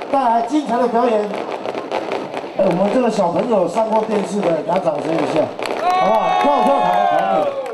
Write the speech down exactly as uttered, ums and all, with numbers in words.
带来精彩的表演。哎，我们这个小朋友上过电视的，给他掌声一下，好不好？跳跳台的团体。